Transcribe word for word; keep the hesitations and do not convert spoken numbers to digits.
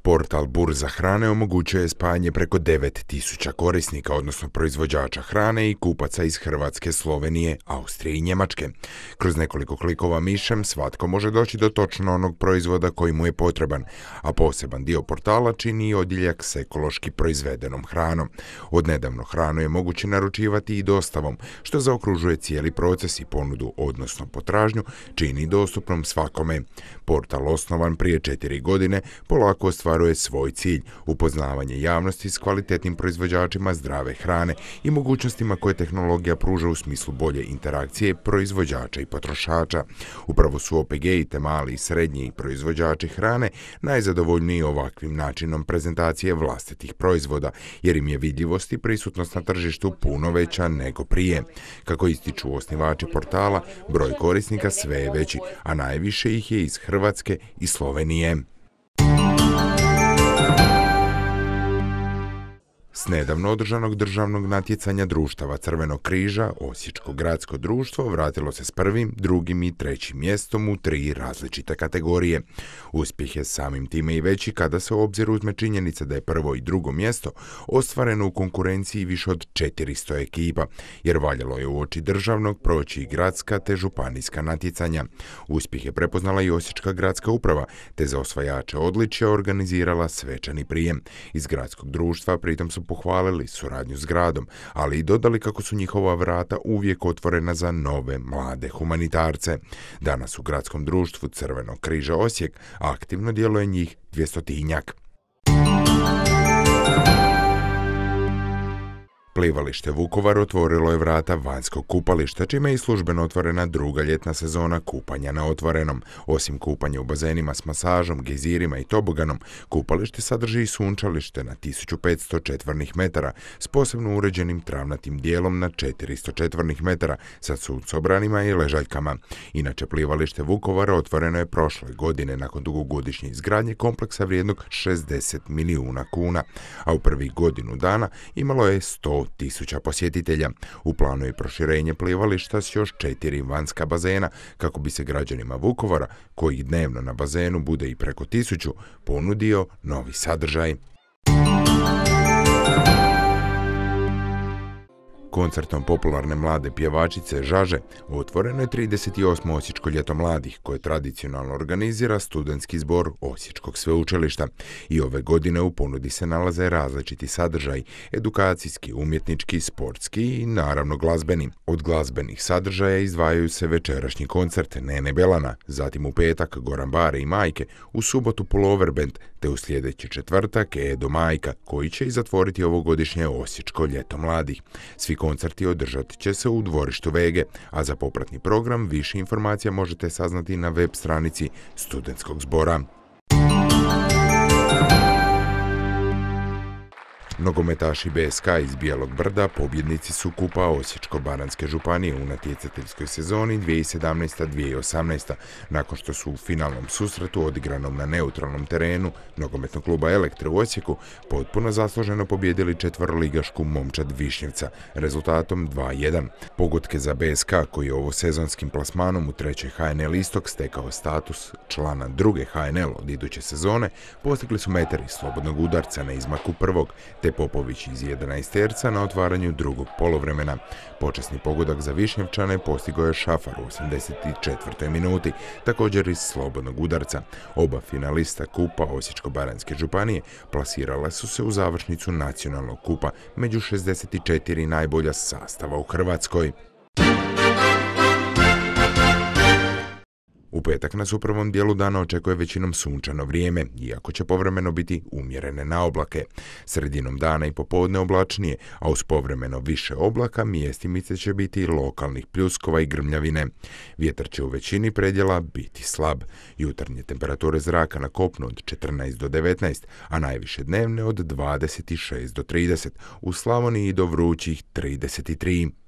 Portal Burza hrane omogućuje spajanje preko devet tisuća korisnika, odnosno proizvođača hrane i kupaca iz Hrvatske, Slovenije, Austrije i Njemačke. Kroz nekoliko klikova mišem svatko može doći do točno onog proizvoda koji mu je potreban, a poseban dio portala čini i odjeljak s ekološki proizvedenom hranom. Odnedavno hranu je moguće naručivati i dostavom, što zaokružuje cijeli proces i ponudu, odnosno potražnju, čini dostupnom svakome. Portal, osnovan prije četiri godine, polako ostvaruje svoj cilj, upoznavanje javnosti s kvalitetnim proizvođačima zdrave hrane i mogućnostima koje tehnologija pruža u smislu bolje interakcije proizvođača i potrošača. Upravo su O P G-i te mali i srednji proizvođači hrane najzadovoljniji ovakvim načinom prezentacije vlastitih proizvoda, jer im je vidljivost i prisutnost na tržištu puno veća nego prije. Kako ističu osnivači portala, broj korisnika sve je veći, a najviše ih je iz Hrvatske i Slovenije. S nedavno održanog državnog natjecanja društava Crvenog križa, Osječko gradsko društvo vratilo se s prvim, drugim i trećim mjestom u tri različite kategorije. Uspjeh je samim time i veći kada se u obzir uzme činjenica da je prvo i drugo mjesto ostvareno u konkurenciji više od četiristo ekipa, jer valjalo je uoči državnog proći i gradska te županijska natjecanja. Uspjeh je prepoznala i Osječka gradska uprava, te za osvajače odličja organizirala svečani prijem. Iz gradskog društva pritom su pohvalili suradnju s gradom, ali i dodali kako su njihova vrata uvijek otvorena za nove mlade humanitarce. Danas u gradskom društvu Crvenog križa Osijek aktivno djeluje njih dvjestotinjak. Plivalište Vukovar otvorilo je vrata vanjskog kupališta, čime je i službeno otvorena druga ljetna sezona kupanja na otvorenom. Osim kupanja u bazenima s masažom, gejzirima i toboganom, kupalište sadrži i sunčalište na tisuću petsto četvornih metara s posebno uređenim travnatim dijelom na četiristo četvornih metara sa suncobranima i ležaljkama. Inače, plivalište Vukovar otvoreno je prošle godine nakon dugogodišnje izgradnje kompleksa vrijednog šezdeset milijuna kuna, a u prvih godinu dana imalo je sto tisuća posjetitelja. U planu je proširenje plivališta s još četiri vanjska bazena kako bi se građanima Vukovara, koji dnevno na bazenu bude i preko tisuću, ponudio novi sadržaj. Koncertom popularne mlade pjevačice Žaže otvoreno je trideset osmo Osječko ljeto mladih, koje tradicionalno organizira studentski zbor Osječkog sveučilišta. I ove godine u ponudi se nalaze različiti sadržaji, edukacijski, umjetnički, sportski i naravno glazbeni. Od glazbenih sadržaja izdvajaju se večerašnji koncert Nene Belana, zatim u petak Goran Bare i Majke, u subotu Pullover Band, te u sljedeći četvrtak Edo Majka, koji će i zatvoriti ovogodišnje Osječko ljeto mladih. Svi koncerti održat će se u dvorištu Vege, a za popratni program više informacija možete saznati na web stranici studentskog zbora. Nogometaši B S K iz Bijelog Brda pobjednici su Kupa Osječko-baranjske županije u natjecateljskoj sezoni dvije tisuće sedamnaesta dvije tisuće osamnaesta. nakon što su u finalnom susretu odigranom na neutralnom terenu nogometnog kluba Elektre u Osijeku potpuno zasluženo pobijedili četveroligašku Momčad Višnjevca rezultatom dva jedan. Pogodke za B S K, koji je ovo sezonskim plasmanom u trećoj H N L Istok stekao status člana druge H N L od iduće sezone, postigli su meter iz slobodnog udarca na izmaku prvog, te Popović iz jedanaesterca na otvaranju drugog poluvremena. Počasni pogodak za Višnjevčane postigao je Šafar u osamdeset četvrtoj minuti, također iz slobodnog udarca. Oba finalista Kupa Osječko-baranjske županije plasirala su se u završnicu nacionalnog kupa među šezdeset četiri najbolja sastava u Hrvatskoj. U petak nas u prvom dijelu dana očekuje većinom sunčano vrijeme, iako će povremeno biti umjerene na oblake. Sredinom dana i popodne oblačnije, a uz povremeno više oblaka mjestimice će biti lokalnih pljuskova i grmljavine. Vjetar će u većini predjela biti slab. Jutarnje temperature zraka na kopnu od četrnaest do devetnaest, a najviše dnevne od dvadeset šest do trideset, u Slavoniji do vrućih trideset tri.